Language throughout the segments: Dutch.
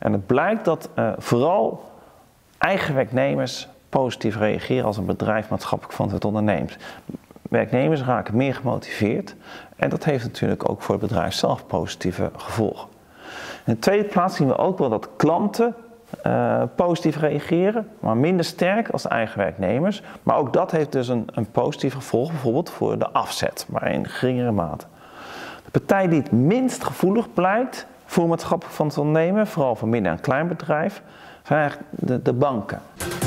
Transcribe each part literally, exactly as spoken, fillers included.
En het blijkt dat uh, vooral eigen werknemers positief reageren als een bedrijf maatschappelijk verantwoord onderneemt. Werknemers raken meer gemotiveerd en dat heeft natuurlijk ook voor het bedrijf zelf positieve gevolgen. In de tweede plaats zien we ook wel dat klanten uh, positief reageren, maar minder sterk als de eigen werknemers. Maar ook dat heeft dus een, een positief gevolg, bijvoorbeeld voor de afzet, maar in geringere mate. De partij die het minst gevoelig blijkt voor maatschappelijk van het ondernemen, vooral voor midden- en kleinbedrijf, zijn eigenlijk de, de banken.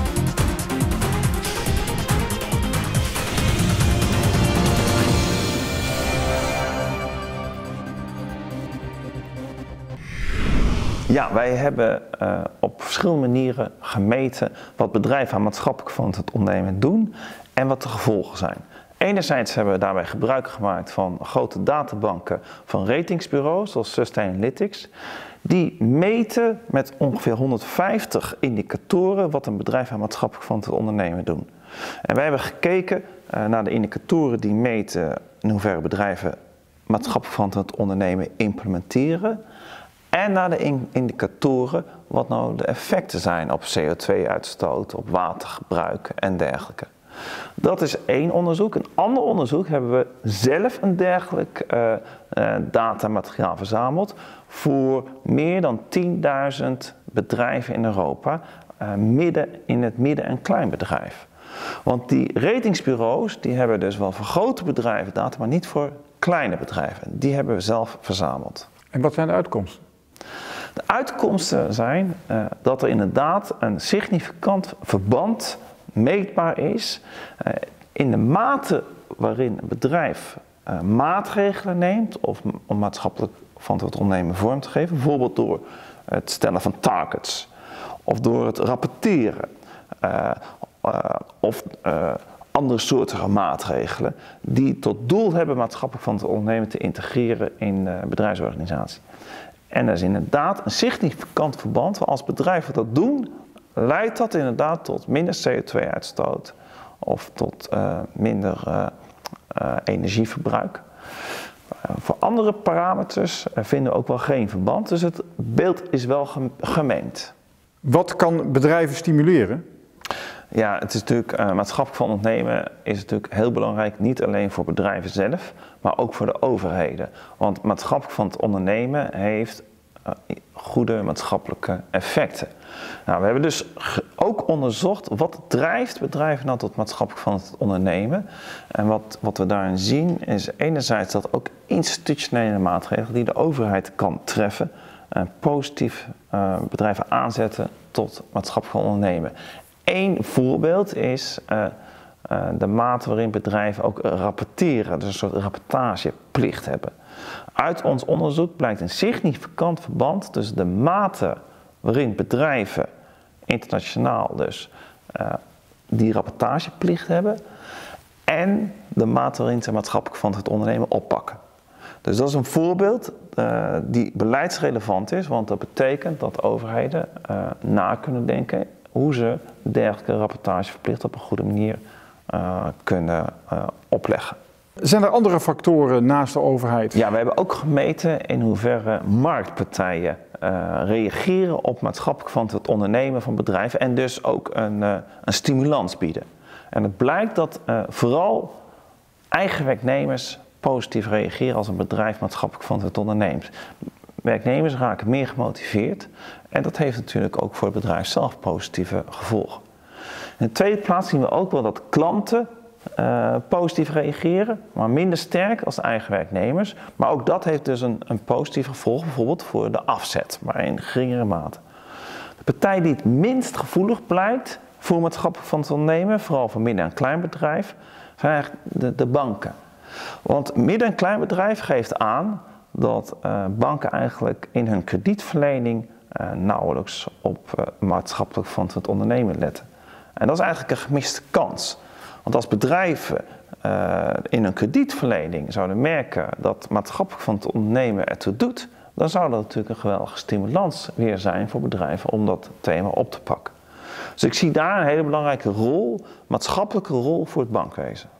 Ja, wij hebben uh, op verschillende manieren gemeten wat bedrijven aan maatschappelijk van het ondernemen doen en wat de gevolgen zijn. Enerzijds hebben we daarbij gebruik gemaakt van grote databanken van ratingsbureaus zoals Sustainalytics. Die meten met ongeveer honderdvijftig indicatoren wat een bedrijf aan maatschappelijk van het ondernemen doen. En wij hebben gekeken uh, naar de indicatoren die meten in hoeverre bedrijven maatschappelijk van het ondernemen implementeren. En naar de indicatoren wat nou de effecten zijn op C O twee uitstoot, op watergebruik en dergelijke. Dat is één onderzoek. Een ander onderzoek hebben we zelf een dergelijk uh, uh, datamateriaal verzameld voor meer dan tienduizend bedrijven in Europa, uh, midden in het midden- en kleinbedrijf. Want die ratingsbureaus die hebben dus wel voor grote bedrijven data, maar niet voor kleine bedrijven. Die hebben we zelf verzameld. En wat zijn de uitkomsten? De uitkomsten zijn uh, dat er inderdaad een significant verband meetbaar is uh, in de mate waarin een bedrijf uh, maatregelen neemt of om maatschappelijk verantwoord ondernemen vorm te geven, bijvoorbeeld door het stellen van targets of door het rapporteren uh, uh, of uh, andere soorten maatregelen die tot doel hebben maatschappelijk verantwoord ondernemen te integreren in de bedrijfsorganisatie. En er is inderdaad een significant verband, want als bedrijven dat doen, leidt dat inderdaad tot minder C O twee uitstoot of tot uh, minder uh, uh, energieverbruik. Uh, voor andere parameters uh, vinden we ook wel geen verband, dus het beeld is wel gemengd. Wat kan bedrijven stimuleren? Ja, het is natuurlijk, uh, maatschappelijk van ondernemen is natuurlijk heel belangrijk, niet alleen voor bedrijven zelf, maar ook voor de overheden. Want maatschappelijk van het ondernemen heeft uh, goede maatschappelijke effecten. Nou, we hebben dus ook onderzocht wat drijft bedrijven nou tot maatschappelijk van het ondernemen. En wat, wat we daarin zien is enerzijds dat ook institutionele maatregelen die de overheid kan treffen, uh, positief uh, bedrijven aanzetten tot maatschappelijk van ondernemen. Eén voorbeeld is uh, uh, de mate waarin bedrijven ook rapporteren, dus een soort rapportageplicht hebben. Uit ons onderzoek blijkt een significant verband tussen de mate waarin bedrijven, internationaal dus, uh, die rapportageplicht hebben en de mate waarin ze maatschappelijk van het ondernemen oppakken. Dus dat is een voorbeeld uh, die beleidsrelevant is, want dat betekent dat overheden uh, na kunnen denken hoe ze dergelijke rapportageverplicht op een goede manier uh, kunnen uh, opleggen. Zijn er andere factoren naast de overheid? Ja, we hebben ook gemeten in hoeverre marktpartijen uh, reageren op maatschappelijk verantwoord ondernemen van bedrijven en dus ook een, uh, een stimulans bieden. En het blijkt dat uh, vooral eigen werknemers positief reageren als een bedrijf maatschappelijk verantwoord onderneemt. Werknemers raken meer gemotiveerd en dat heeft natuurlijk ook voor het bedrijf zelf positieve gevolgen. In de tweede plaats zien we ook wel dat klanten uh, positief reageren, maar minder sterk als de eigen werknemers. Maar ook dat heeft dus een, een positief gevolg, bijvoorbeeld voor de afzet, maar in geringere mate. De partij die het minst gevoelig blijkt voor maatschappelijk van het ondernemen, vooral voor midden- en kleinbedrijf, zijn eigenlijk de, de banken. Want midden- en kleinbedrijf geeft aan dat uh, banken eigenlijk in hun kredietverlening uh, nauwelijks op uh, maatschappelijk verantwoord ondernemen letten. En dat is eigenlijk een gemiste kans. Want als bedrijven uh, in hun kredietverlening zouden merken dat maatschappelijk van het ondernemen ertoe doet, dan zou dat natuurlijk een geweldige stimulans weer zijn voor bedrijven om dat thema op te pakken. Dus ik zie daar een hele belangrijke rol, maatschappelijke rol voor het bankwezen.